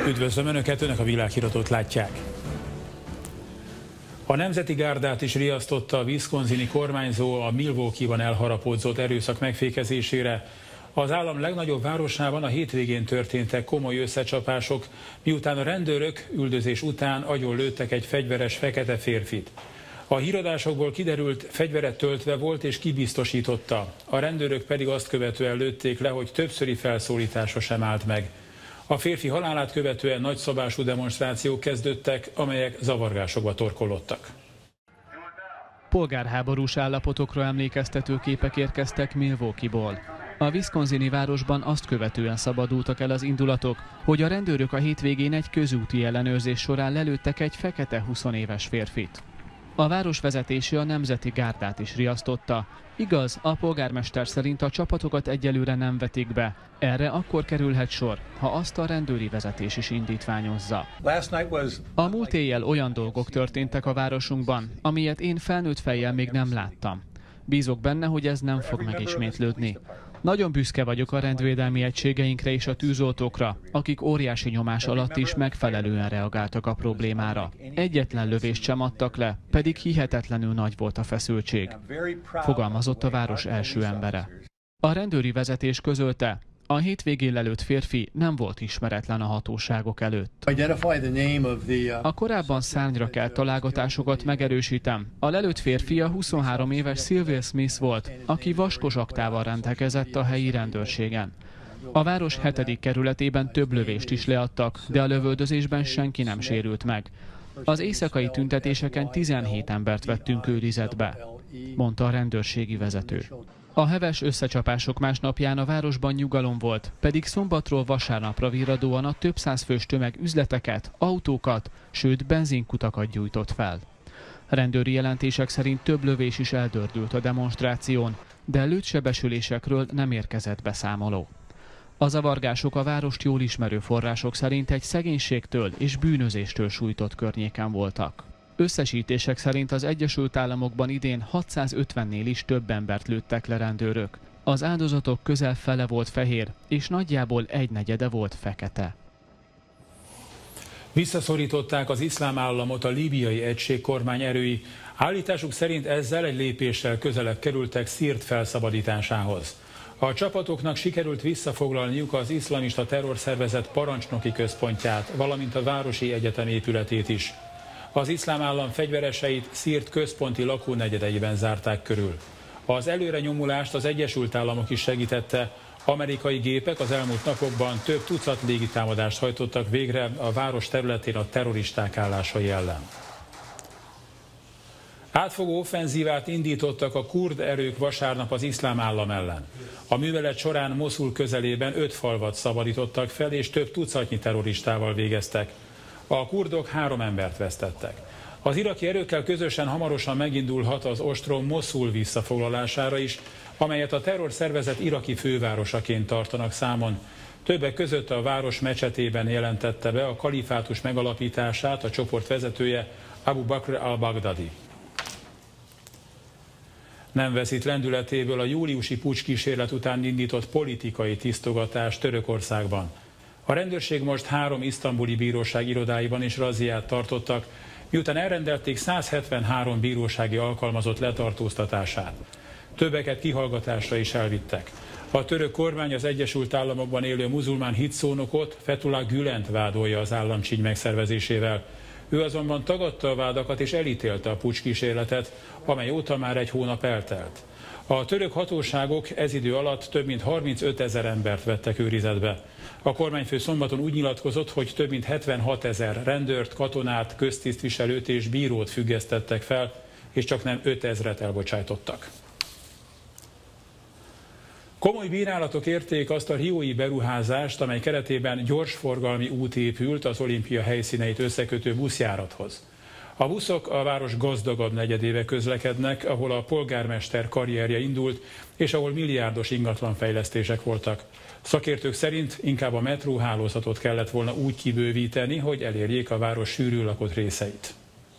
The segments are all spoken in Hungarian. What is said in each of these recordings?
Üdvözlöm Önöket, Önök a világhíradót látják. A Nemzeti Gárdát is riasztotta a wisconsini kormányzó a Milwaukee-ban elharapódzott erőszak megfékezésére. Az állam legnagyobb városában a hétvégén történtek komoly összecsapások, miután a rendőrök üldözés után agyonlőttek egy fegyveres fekete férfit. A híradásokból kiderült, fegyveret töltve volt és kibiztosította. A rendőrök pedig azt követően lőtték le, hogy többszöri felszólítása sem állt meg. A férfi halálát követően nagyszabású demonstrációk kezdődtek, amelyek zavargásokba torkollottak. Polgárháborús állapotokra emlékeztető képek érkeztek Milwaukee-ból. A wisconsini városban azt követően szabadultak el az indulatok, hogy a rendőrök a hétvégén egy közúti ellenőrzés során lelőttek egy fekete 20 éves férfit. A város vezetése a Nemzeti Gárdát is riasztotta. Igaz, a polgármester szerint a csapatokat egyelőre nem vetik be. Erre akkor kerülhet sor, ha azt a rendőri vezetés is indítványozza. A múlt éjjel olyan dolgok történtek a városunkban, amilyet én felnőtt fejjel még nem láttam. Bízok benne, hogy ez nem fog megismétlődni. Nagyon büszke vagyok a rendvédelmi egységeinkre és a tűzoltókra, akik óriási nyomás alatt is megfelelően reagáltak a problémára. Egyetlen lövést sem adtak le, pedig hihetetlenül nagy volt a feszültség, fogalmazott a város első embere. A rendőri vezetés közölte, a hétvégén lelőtt férfi nem volt ismeretlen a hatóságok előtt. A korábban szárnyra kelt találgatásokat megerősítem. A lelőtt férfi a 23 éves Sylvia Smith volt, aki vaskos aktával rendelkezett a helyi rendőrségen. A város 7. kerületében több lövést is leadtak, de a lövöldözésben senki nem sérült meg. Az éjszakai tüntetéseken 17 embert vettünk őrizetbe, mondta a rendőrségi vezető. A heves összecsapások másnapján a városban nyugalom volt, pedig szombatról vasárnapra virradóan a több száz fős tömeg üzleteket, autókat, sőt benzinkutakat gyújtott fel. Rendőri jelentések szerint több lövés is eldördült a demonstráción, de lőttsebesülésekről nem érkezett beszámoló. A zavargások a várost jól ismerő források szerint egy szegénységtől és bűnözéstől sújtott környéken voltak. Összesítések szerint az Egyesült Államokban idén 650-nél is több embert lőttek le rendőrök. Az áldozatok közel fele volt fehér, és nagyjából egynegyede volt fekete. Visszaszorították az iszlám államot a líbiai egység kormány erői. Állításuk szerint ezzel egy lépéssel közelebb kerültek Szírt felszabadításához. A csapatoknak sikerült visszafoglalniuk az iszlamista terrorszervezet parancsnoki központját, valamint a városi egyetem épületét is. Az iszlám állam fegyvereseit Szírt központi lakónegyedeiben zárták körül. Az előrenyomulást az Egyesült Államok is segítette. Amerikai gépek az elmúlt napokban több tucat légitámadást hajtottak végre a város területén a terroristák állásai ellen. Átfogó offenzívát indítottak a kurd erők vasárnap az iszlám állam ellen. A művelet során Moszul közelében 5 falvat szabadítottak fel, és több tucatnyi terroristával végeztek. A kurdok 3 embert vesztettek. Az iraki erőkkel közösen hamarosan megindulhat az ostrom Moszul visszafoglalására is, amelyet a terrorszervezet iraki fővárosaként tartanak számon. Többek között a város mecsetében jelentette be a kalifátus megalapítását a csoport vezetője, Abu Bakr al-Baghdadi. Nem veszít lendületéből a júliusi puccs-kísérlet után indított politikai tisztogatás Törökországban. A rendőrség most 3 isztambuli bíróság irodáiban is razziát tartottak, miután elrendelték 173 bírósági alkalmazott letartóztatását. Többeket kihallgatásra is elvittek. A török kormány az Egyesült Államokban élő muzulmán hitszónokot, Fethullah Gülent vádolja az államcsíny megszervezésével. Ő azonban tagadta a vádakat és elítélte a puccs-kísérletet, amely óta már 1 hónap eltelt. A török hatóságok ez idő alatt több mint 35 000 embert vettek őrizetbe. A kormányfő szombaton úgy nyilatkozott, hogy több mint 76 000 rendőrt, katonát, köztisztviselőt és bírót függesztettek fel, és csak nem 5 000-et elbocsájtottak. Komoly bírálatok érték azt a riói beruházást, amely keretében gyorsforgalmi út épült az olimpia helyszíneit összekötő buszjárathoz. A buszok a város gazdagabb negyedébe közlekednek, ahol a polgármester karrierje indult, és ahol milliárdos ingatlanfejlesztések voltak. Szakértők szerint inkább a metróhálózatot kellett volna úgy kibővíteni, hogy elérjék a város sűrű lakott részeit.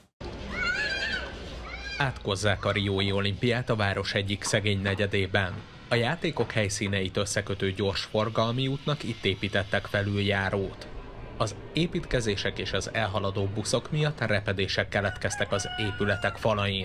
Átkozzák a riói olimpiát a város egyik szegény negyedében. A játékok helyszíneit összekötő gyorsforgalmi útnak itt építettek felüljárót. Az építkezések és az elhaladó buszok miatt repedések keletkeztek az épületek falain.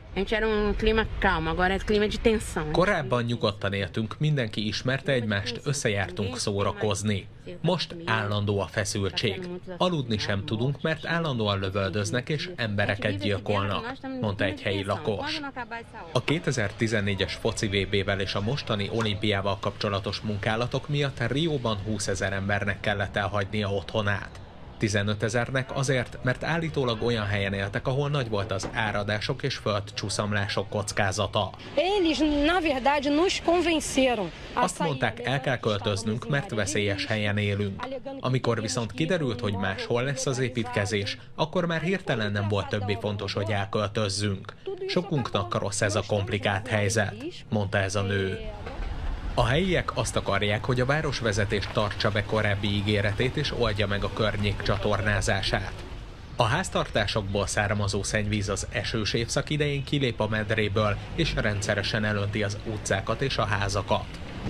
Korábban nyugodtan éltünk, mindenki ismerte egymást, összejártunk szórakozni. Most állandó a feszültség. Aludni sem tudunk, mert állandóan lövöldöznek és embereket gyilkolnak, mondta egy helyi lakos. A 2014-es foci VB-vel és a mostani olimpiával kapcsolatos munkálatok miatt Rióban 20 000 embernek kellett elhagynia otthonát. 15 000-nek azért, mert állítólag olyan helyen éltek, ahol nagy volt az áradások és földcsúszamlások kockázata. Azt mondták, el kell költöznünk, mert veszélyes helyen élünk. Amikor viszont kiderült, hogy máshol lesz az építkezés, akkor már hirtelen nem volt többé fontos, hogy elköltözzünk. Sokunknak rossz ez a komplikált helyzet, mondta ez a nő. A helyiek azt akarják, hogy a városvezetés tartsa be korábbi ígéretét és oldja meg a környék csatornázását. A háztartásokból származó szennyvíz az esős évszak idején kilép a medréből, és rendszeresen elönti az utcákat és a házakat.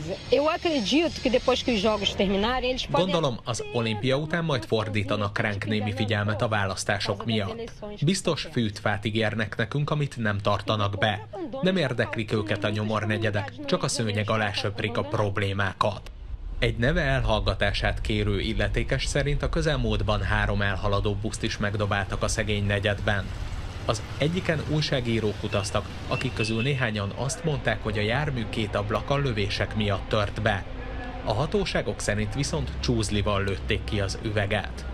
Gondolom, az olimpia után majd fordítanak ránk némi figyelmet a választások miatt. Biztos fűtfát ígérnek nekünk, amit nem tartanak be. Nem érdeklik őket a nyomornegyedek, csak a szőnyeg alá söprik a problémákat. Egy neve elhallgatását kérő illetékes szerint a közelmúltban 3 elhaladó buszt is megdobáltak a szegény negyedben. Az egyiken újságírók utaztak, akik közül néhányan azt mondták, hogy a jármű 2 ablaka lövések miatt tört be. A hatóságok szerint viszont csúzlival lőtték ki az üveget.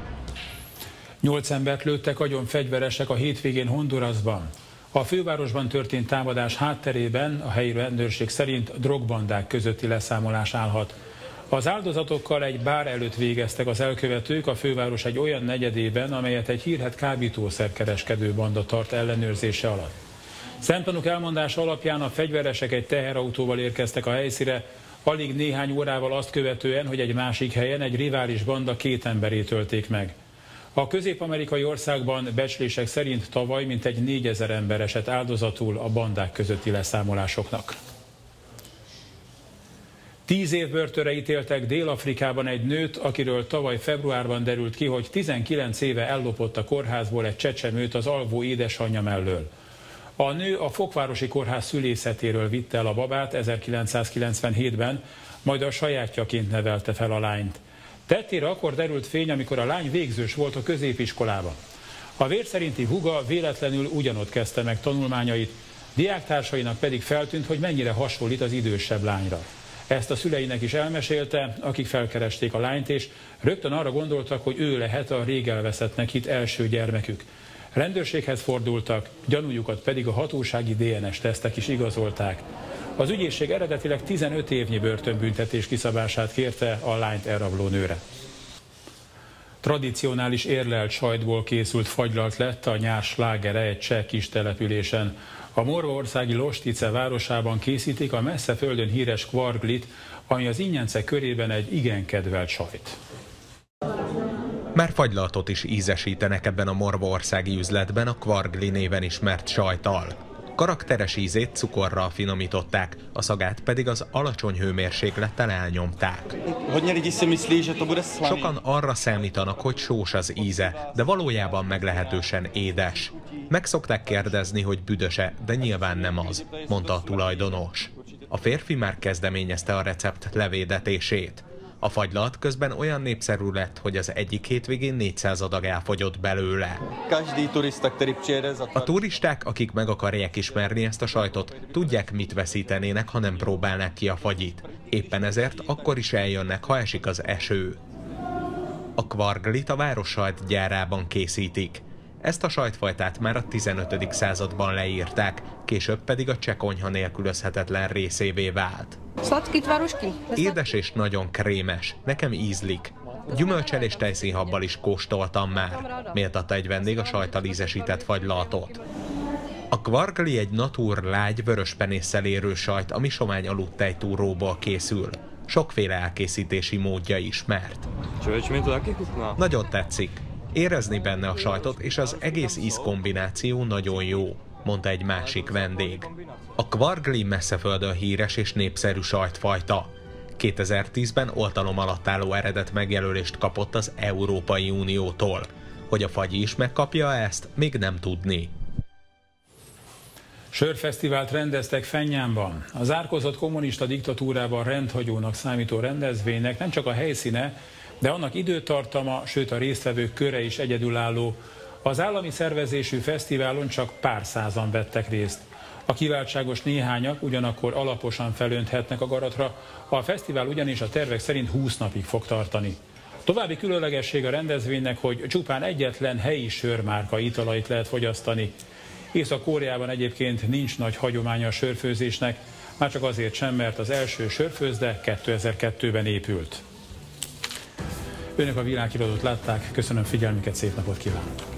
8 embert lőttek agyon fegyveresek a hétvégén Hondurasban. A fővárosban történt támadás hátterében a helyi rendőrség szerint drogbandák közötti leszámolás állhat. Az áldozatokkal egy bár előtt végeztek az elkövetők a főváros egy olyan negyedében, amelyet egy hírhedt kábítószerkereskedő banda tart ellenőrzése alatt. Szemtanúk elmondása alapján a fegyveresek egy teherautóval érkeztek a helyszínre, alig néhány órával azt követően, hogy egy másik helyen egy rivális banda 2 emberét ölték meg. A közép-amerikai országban becslések szerint tavaly mintegy 4000 ember esett áldozatul a bandák közötti leszámolásoknak. 10 év börtönre ítéltek Dél-Afrikában egy nőt, akiről tavaly februárban derült ki, hogy 19 éve ellopott a kórházból egy csecsemőt az alvó édesanyja mellől. A nő a Fokvárosi Kórház szülészetéről vitte el a babát 1997-ben, majd a sajátjaként nevelte fel a lányt. Tettére akkor derült fény, amikor a lány végzős volt a középiskolában. A vér szerinti húga véletlenül ugyanott kezdte meg tanulmányait, diáktársainak pedig feltűnt, hogy mennyire hasonlít az idősebb lányra. Ezt a szüleinek is elmesélte, akik felkeresték a lányt, és rögtön arra gondoltak, hogy ő lehet a rég elveszettnek hitt első gyermekük. Rendőrséghez fordultak, gyanújukat pedig a hatósági DNS-tesztek is igazolták. Az ügyészség eredetileg 15 évnyi börtönbüntetés kiszabását kérte a lányt elrabló nőre. Tradicionális érlelt sajtból készült fagylalt lett a nyár slágere egy cseh kis településen. A morvaországi Lostice városában készítik a messze földön híres kvarglit, ami az ingyencek körében egy igen kedvelt sajt. Már fagylaltot is ízesítenek ebben a morvaországi üzletben a kvargli néven ismert sajttal. Karakteres ízét cukorral finomították, a szagát pedig az alacsony hőmérséklettel elnyomták. Sokan arra számítanak, hogy sós az íze, de valójában meglehetősen édes. Meg szokták kérdezni, hogy büdöse, de nyilván nem az, mondta a tulajdonos. A férfi már kezdeményezte a recept levédetését. A fagylalt közben olyan népszerű lett, hogy az egyik hétvégén 400 adag elfogyott belőle. A turisták, akik meg akarják ismerni ezt a sajtot, tudják, mit veszítenének, ha nem próbálnák ki a fagyit. Éppen ezért akkor is eljönnek, ha esik az eső. A kvarglit a várossajt gyárában készítik. Ezt a sajtfajtát már a 15. században leírták, később pedig a cseh konyha nélkülözhetetlen részévé vált. Édes és nagyon krémes, nekem ízlik. Gyümölccsel és tejszínhabbal is kóstoltam már, méltatta egy vendég a sajttal ízesített fagylaltot. A kvargli egy natur lágy vöröspenésszel érő sajt, ami somány aludtejtúróból készül. Sokféle elkészítési módja ismert. Nagyon tetszik. Érezni benne a sajtot, és az egész ízkombináció nagyon jó, mondta egy másik vendég. A kvargli messzeföldön híres és népszerű sajtfajta. 2010-ben oltalom alatt álló eredet megjelölést kapott az Európai Uniótól. Hogy a fagyi is megkapja ezt, még nem tudni. Sörfesztivált rendeztek Fennyánban. Az zárkózott kommunista diktatúrában rendhagyónak számító rendezvénynek nem csak a helyszíne, de annak időtartama, sőt a résztvevők köre is egyedülálló. Az állami szervezésű fesztiválon csak pár százan vettek részt. A kiváltságos néhányak ugyanakkor alaposan felönthetnek a garatra, a fesztivál ugyanis a tervek szerint 20 napig fog tartani. További különlegesség a rendezvénynek, hogy csupán egyetlen helyi sörmárka italait lehet fogyasztani. Észak-Koreában egyébként nincs nagy hagyománya a sörfőzésnek, már csak azért sem, mert az első sörfőzde 2002-ben épült. Önök a világhíradót látták, köszönöm figyelmüket, szép napot kívánok!